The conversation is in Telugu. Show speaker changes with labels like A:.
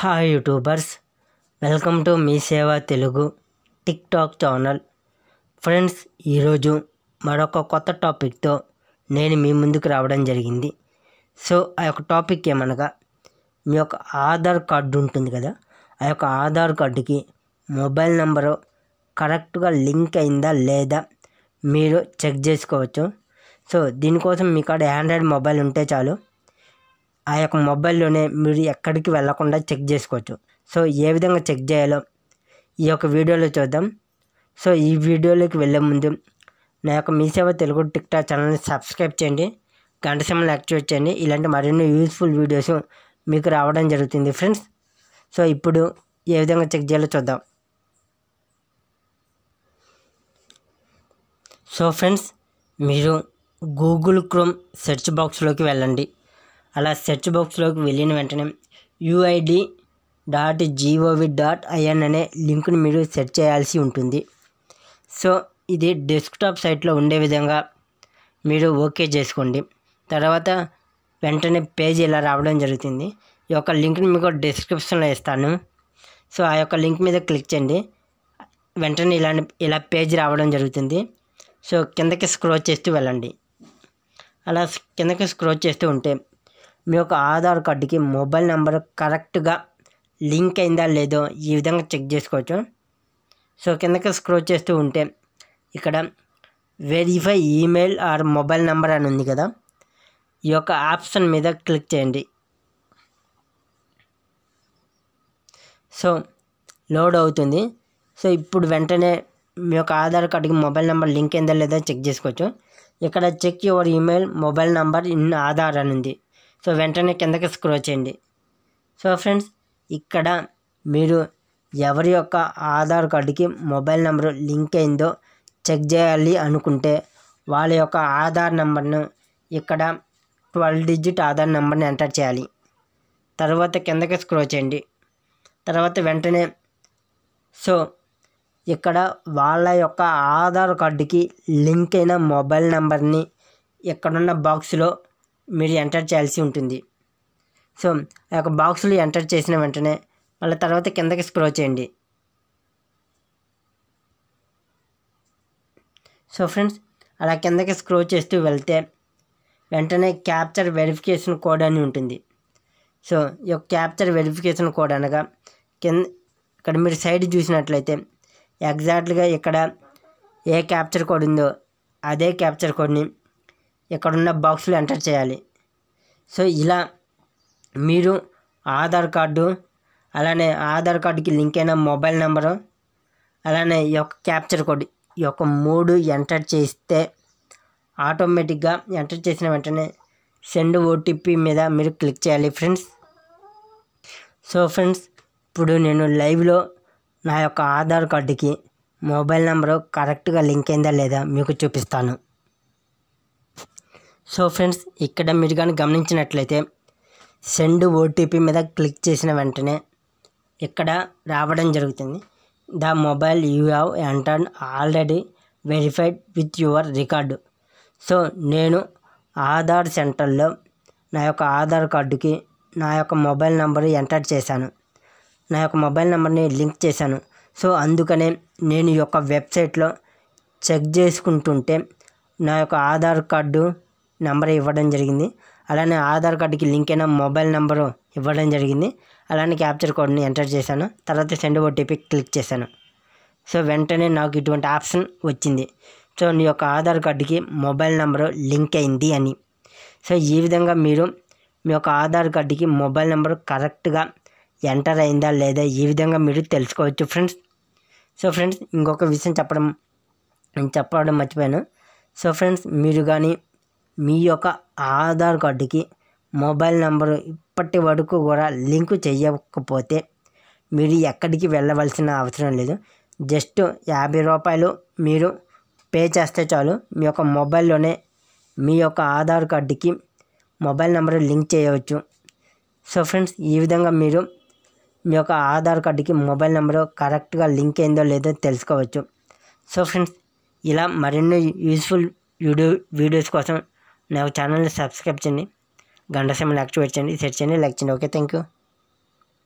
A: హాయ్ యూట్యూబర్స్, వెల్కమ్ టు మీ సేవ తెలుగు టిక్టాక్ ఛానల్. ఫ్రెండ్స్, ఈరోజు మరొక కొత్త టాపిక్తో నేను మీ ముందుకు రావడం జరిగింది. సో ఆ యొక్క టాపిక్ ఏమనగా, మీ యొక్క ఆధార్ కార్డు ఉంటుంది కదా, ఆ యొక్క ఆధార్ కార్డుకి మొబైల్ నెంబరు కరెక్ట్గా లింక్ అయిందా లేదా మీరు చెక్ చేసుకోవచ్చు. సో దీనికోసం మీ కాడ ఆండ్రాయిడ్ మొబైల్ ఉంటే చాలు, ఆ యొక్క మొబైల్లోనే మీరు ఎక్కడికి వెళ్ళకుండా చెక్ చేసుకోవచ్చు. సో ఏ విధంగా చెక్ చేయాలో ఈ యొక్క వీడియోలో చూద్దాం. సో ఈ వీడియోలోకి వెళ్ళే ముందు నా యొక్క మీ సేవ తెలుగు టిక్టాక్ ఛానల్ని సబ్స్క్రైబ్ చేయండి, గంట సింబల్ యాక్టివేట్ చేయండి. ఇలాంటి మరిన్ని యూస్ఫుల్ వీడియోస్ మీకు రావడం జరుగుతుంది ఫ్రెండ్స్. సో ఇప్పుడు ఏ విధంగా చెక్ చేయాలో చూద్దాం. సో ఫ్రెండ్స్, మీరు గూగుల్ క్రోమ్ సెర్చ్ బాక్స్లోకి వెళ్ళండి. అలా సెర్చ్ బాక్స్లోకి వెళ్ళిన వెంటనే uid.gov.in అనే లింక్ని మీరు సెర్చ్ చేయాల్సి ఉంటుంది. సో ఇది డెస్క్టాప్ సైట్లో ఉండే విధంగా మీరు ఓకే చేసుకోండి. తర్వాత వెంటనే పేజ్ ఇలా రావడం జరుగుతుంది. ఈ యొక్క లింక్ని మీకు డిస్క్రిప్షన్లో ఇస్తాను. సో ఆ యొక్క లింక్ మీద క్లిక్ చేయండి. వెంటనే ఇలా పేజ్ రావడం జరుగుతుంది. సో కిందకి స్క్రోల్ చేస్తూ వెళ్ళండి. అలా కిందకి స్క్రోల్ చేస్తూ ఉంటే మీ యొక్క ఆధార్ కార్డుకి మొబైల్ నెంబర్ కరెక్ట్గా లింక్ అయిందా లేదో ఈ విధంగా చెక్ చేసుకోవచ్చు. సో కిందకి స్క్రోల్ చేస్తూ ఉంటే ఇక్కడ verify email or mobile number అని ఉంది కదా, ఈ యొక్క ఆప్షన్ మీద క్లిక్ చేయండి. సో లోడ్ అవుతుంది. సో ఇప్పుడు వెంటనే మీ యొక్క ఆధార్ కార్డుకి మొబైల్ నెంబర్ లింక్ అయిందా లేదా చెక్ చేసుకోవచ్చు. ఇక్కడ check your email mobile number in Aadhaar అని ఉంది. సో వెంటనే కిందకి స్క్రోల్ చేయండి. సో ఫ్రెండ్స్, ఇక్కడ మీరు ఎవరి యొక్క ఆధార్ కార్డుకి మొబైల్ నెంబరు లింక్ అయిందో చెక్ చేయాలి అనుకుంటే వాళ్ళ యొక్క ఆధార్ నెంబర్ను ఇక్కడ 12 డిజిట్ ఆధార్ నెంబర్ని ఎంటర్ చేయాలి. తర్వాత కిందకి స్క్రోల్ చేయండి. తర్వాత వెంటనే సో ఇక్కడ వాళ్ళ యొక్క ఆధార్ కార్డుకి లింక్ అయిన మొబైల్ నెంబర్ని ఇక్కడున్న బాక్స్లో మీరు ఎంటర్ చేయాల్సి ఉంటుంది. సో ఆ యొక్క బాక్స్లో ఎంటర్ చేసిన వెంటనే మళ్ళీ తర్వాత కిందకి స్క్రోల్ చేయండి. సో ఫ్రెండ్స్, అలా కిందకి స్క్రోల్ చేస్తూ వెళ్తే వెంటనే క్యాప్చర్ వెరిఫికేషన్ కోడ్ అని ఉంటుంది. సో ఈ యొక్క క్యాప్చర్ వెరిఫికేషన్ కోడ్ అనగా ఇక్కడ మీరు సైడ్ చూసినట్లయితే ఎగ్జాక్ట్గా ఇక్కడ ఏ క్యాప్చర్ కోడ్ ఉందో అదే క్యాప్చర్ కోడ్ని ఇక్కడున్న బాక్స్లో ఎంటర్ చేయాలి. సో ఇలా మీరు ఆధార్ కార్డు, అలానే ఆధార్ కార్డుకి లింక్ అయిన మొబైల్ నెంబరు, అలానే ఈ యొక్క క్యాప్చర్ కోడ్, ఈ యొక్క 3 ఎంటర్ చేస్తే ఆటోమేటిక్గా ఎంటర్ చేసిన వెంటనే సెండ్ ఓటీపీ మీద మీరు క్లిక్ చేయాలి ఫ్రెండ్స్. సో ఫ్రెండ్స్, ఇప్పుడు నేను లైవ్లో నా యొక్క ఆధార్ కార్డుకి మొబైల్ నెంబరు కరెక్ట్గా లింక్ అయిందా లేదా మీకు చూపిస్తాను. సో ఫ్రెండ్స్, ఇక్కడ మీరు కానీ గమనించినట్లయితే సెండ్ ఓటీపీ మీద క్లిక్ చేసిన వెంటనే ఇక్కడ రావడం జరుగుతుంది. The mobile you have entered already verified with your record. So నేను ఆధార్ సెంటర్లో నా యొక్క ఆధార్ కార్డుకి నా యొక్క మొబైల్ నెంబరు ఎంటర్ చేశాను, నా యొక్క మొబైల్ నెంబర్ని లింక్ చేశాను. సో అందుకనే నేను ఈ యొక్క వెబ్సైట్లో చెక్ చేసుకుంటుంటే నా యొక్క ఆధార్ కార్డు నెంబర్ ఇవ్వడం జరిగింది, అలానే ఆధార్ కార్డుకి లింక్ అయిన మొబైల్ నెంబరు ఇవ్వడం జరిగింది, అలానే క్యాప్చర్ కోడ్ని ఎంటర్ చేశాను. తర్వాత సెండ్ ఓటీపీ క్లిక్ చేశాను. సో వెంటనే నాకు ఇటువంటి ఆప్షన్ వచ్చింది. సో నీ యొక్క ఆధార్ కార్డుకి మొబైల్ నెంబరు లింక్ అయింది అని. సో ఈ విధంగా మీరు మీ యొక్క ఆధార్ కార్డుకి మొబైల్ నెంబరు కరెక్ట్గా ఎంటర్ అయిందా లేదా ఈ విధంగా మీరు తెలుసుకోవచ్చు ఫ్రెండ్స్. సో ఫ్రెండ్స్, ఇంకొక విషయం చెప్పడం మర్చిపోయాను. సో ఫ్రెండ్స్, మీరు కానీ మీ యొక్క ఆధార్ కార్డుకి మొబైల్ నెంబరు ఇప్పటి వరకు కూడా లింకు చేయకపోతే మీరు ఎక్కడికి వెళ్ళవలసిన అవసరం లేదు. జస్ట్ 50 రూపాయలు మీరు పే చేస్తే చాలు, మీ యొక్క మొబైల్లోనే మీ యొక్క ఆధార్ కార్డుకి మొబైల్ నెంబరు లింక్ చేయవచ్చు. సో ఫ్రెండ్స్, ఈ విధంగా మీరు మీ యొక్క ఆధార్ కార్డుకి మొబైల్ నెంబరు కరెక్ట్గా లింక్ అయిందో లేదో తెలుసుకోవచ్చు. సో ఫ్రెండ్స్, ఇలా మరిన్ని యూస్ఫుల్ వీడియోస్ కోసం నా ఛానల్ని సబ్స్క్రైబ్ చేయండి, గంట సింబల్ యాక్టివేట్ చేయండి, షేర్ చేయండి, లైక్ చేయండి. Okay, thank you.